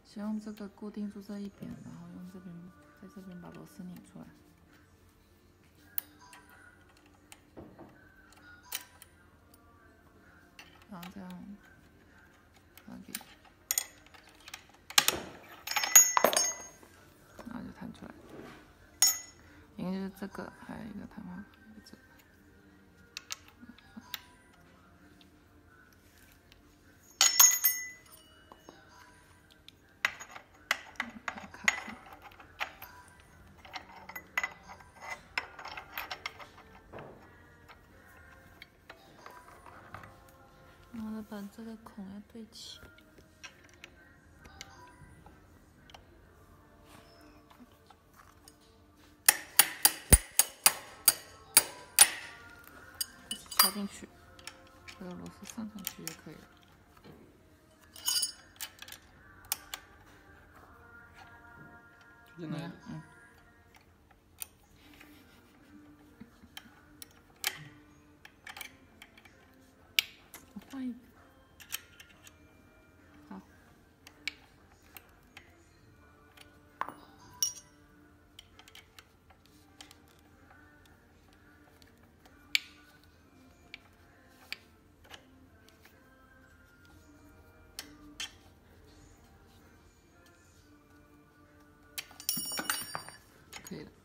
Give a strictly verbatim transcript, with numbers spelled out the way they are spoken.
先用这个固定住这一边，然后用这边在这边把螺丝拧出来。然后这样放进去，然后就弹出来。应该就是这个，还有一个弹簧，一个这个。然后把这个孔要对齐。插进去，这个螺丝上上去就可以了。 就这样， 嗯。我换一个。好。可以了。